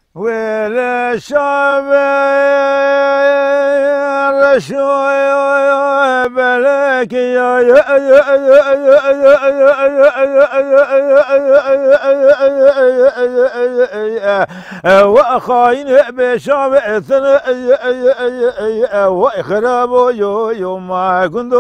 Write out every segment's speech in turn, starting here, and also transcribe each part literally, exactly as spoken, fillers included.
ولا شابر شوي بلك يا يا يا وخاين بشاب وخراب يوم ما كنت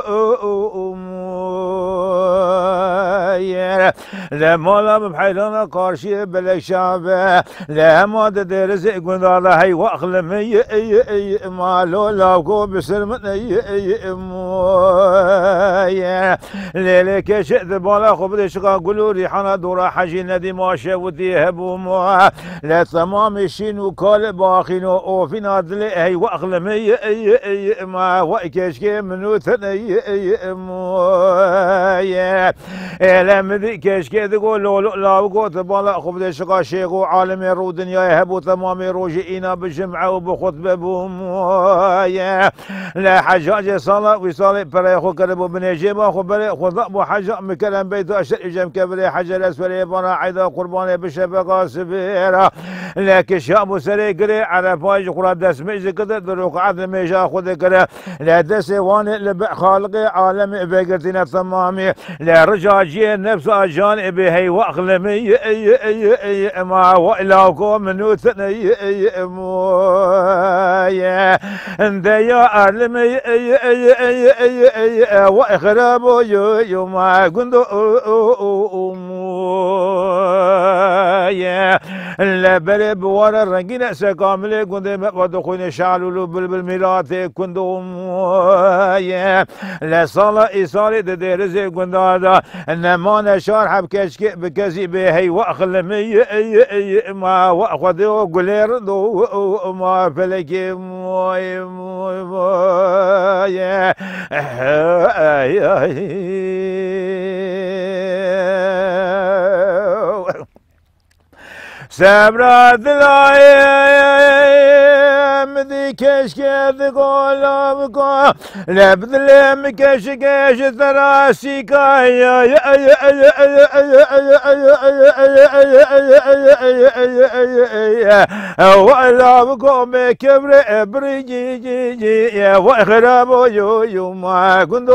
لما لم بحيلنا قارشي بلك شاب لما تدرس قند الله هي واخلمي ما لو لاكو بسلمني ليلك شئت بالا خبر شقا قولوا ريحانا دورا حجي ندي ما شاودي هبو ما لا تمام الشين وكال باخين وفين عدل هي واخلمي ما وكشكي منو ثني لم ذي كشكي تقول لو لا وقوت بالا خبر شقا شيخ عالم رو دنيا هبو تمام روجئنا بجمعه وبخطبه بهم لا حجاج صلاة وصالة بريخو كربو بنجيبا خبري خضب حاجة مكلم بيت أشر جم كبري حجر أسفل بنا عيدا قربان بشفقة سبيرة لكن شاب سري قري على فاج قرى دس ميز كده دروك عدل ميجا خذ كده لا دس وان لبع خالقي عالم بقرتنا تمامي لا رجع جي نفس أجان بهي وأخلمي اي اي اي ما وإلاكو منو ثني اي مويا انت يا أرلمي اي اي اي اي اي وإخرابو يو ما قندو مويا لا بري بوار الرنجين سكامل قندو مبادخون شعلولو بالميلات كندو مويا لا صلاة إصالة ديرزي قندو هذا انما نشار حب كشكي بكزي بهي واخلمي اي اي ما واخذ وقلير دو ما فلكي موي موي موي سبرات العيام ذي كشكي ذي قولابكو لبذل مكشكيش ثراسيكا يا يا يا يا يا وقولابكو بكبر بريجي جي جي وخرابو يو يو ما كنتو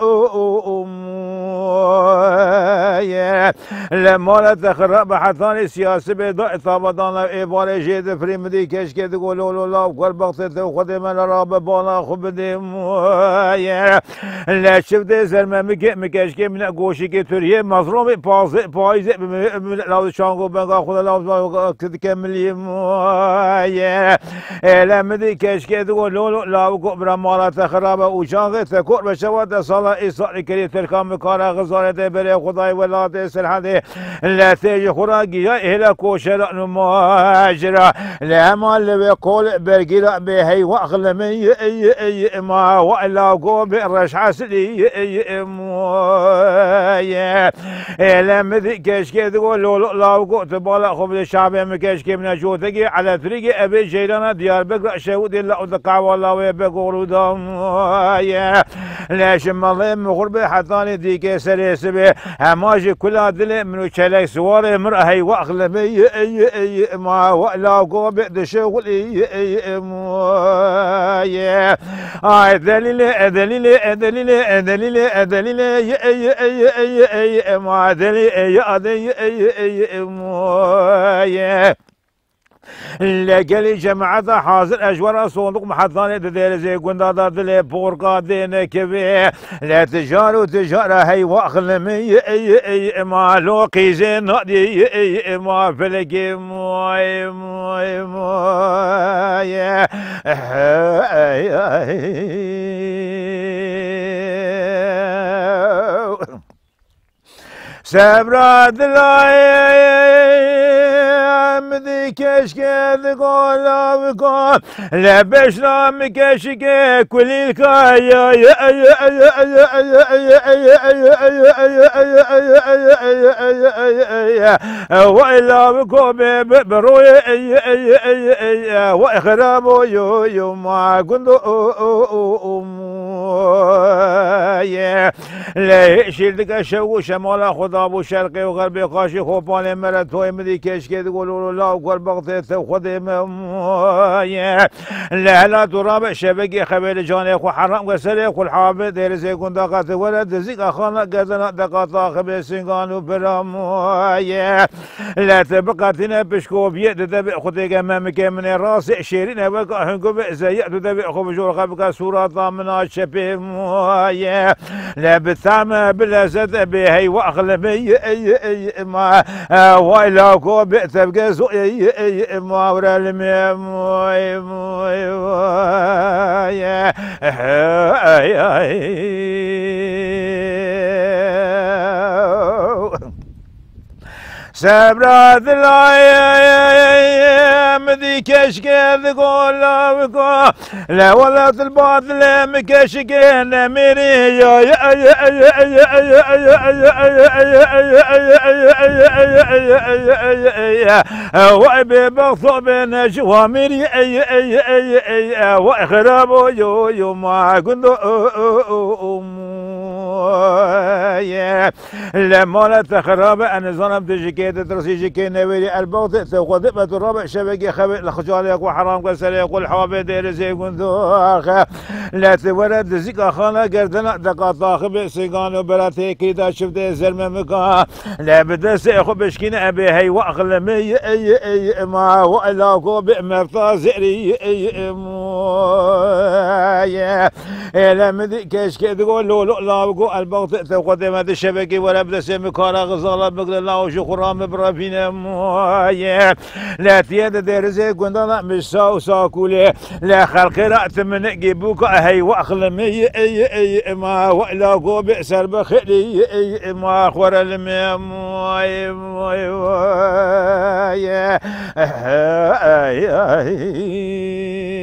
لما لا تخرب حتى سياسي بيضاء ثابتان إبارة جيد فريمدي كشكي تقولوا له لا وقربقت وخدم الراب بالا خبدي مويا لا شفت زلمة مكي مكشكي من قوشي كي تريه مظلوم بازي بايزي لا شانغو بنغا خدا لا كملي مويا لا مدي كشكي تقولوا له لا وقبر ما لا تخرب وشانغ تكور بشوات صلاة إصاري كري تركام كارا غزارة بري خداي ولا تسلحدي لا تيجي خراجي إلى كوشر ماجرا لا مال بيقول برجلا بهي واخلمي اي اي ما ولا قوم برش عسلي اي مويا لما ذي كشكي تقول لا وقوت بالا خبز الشعب مكشكي من جوتكي على طريق ابي جيران ديار بقرا شهود الا ودقع والله ويبقوا دم لا شم الله مغربي حتى ديك سلسبي هماجي كلها دل من شلك سواري مرهي واخلمي اي اي ما ولا قوم بشغل اي اي مويا اي دليل دليل دليل دليل دليل اي اي اي اي ما دليل اي اي اي مويا لقلي جماعة حاضر أجوار صندوق محطانة دير زي قندا دلي بورقا دين كبير لا تجارة تجارة هي واخلمي اي اي ما لوقي زين نادي اي ما فلكي موي موي موي سبرات العيام ذي كشكي ذي قولابكو لبش رام كشكي كل الكايا يا يا يا وإلا بكو بروي وإخرابو يو يو ما كنتو لا يشيل دك شو شمال خدا بو شرقي وغربي قاشي خوبان مرد توي مدي كش كده يقولوا لا وقال بغتت خدي لا لا تراب شبكي خبير جاني خو حرام قسري خو الحابة دير زيكون دقات ولد زيك أخانا قدنا دقات خبير سنغان وبرام لا تبقى تنبشكو بيد دبي خدي جمامك من الراس شيرين بقى هنقو بزيت دبي خو بجور خبك صورة ضامنة شبيه لا بثام بلا زد بهي واغلبي ما ويلا كو بتبقى زوي ما ورا الميم سبرات الأيام ذي كشكي ذقول لا ولا الباطل مكشكي نميري وابي بغض بين جوامري واخرب يو يو ما كنت لما لا تخرب انا ظلمت جكيت ترسي جكي نويري البوت تاخذ الربع شبكي خبئ لخجالك وحرام قسري يقول حوابي دير زي كنتوخ لا تورد زيكا خانا قردنا دقاطا خبئ سيقان وبراتي كيدا شفت زلمة مكان لا بدا سيخو بشكين ابي هي واغلمي اي اي ما والاكو بمرتا زئري اي ما لا مدي كشكي تقول لو لا بقو البوت تاخذ ما الشبكي ولا بدا سيمي كارا غزالا بقل الله وشكرا برافينا مويه لا تياد دير زي قندنا مش ساو ساكولي لا خلق رأت من جيبوك هي واخلمي اي اي ما ولا قو بئسر بخلي اي ما خور المي مويه مويه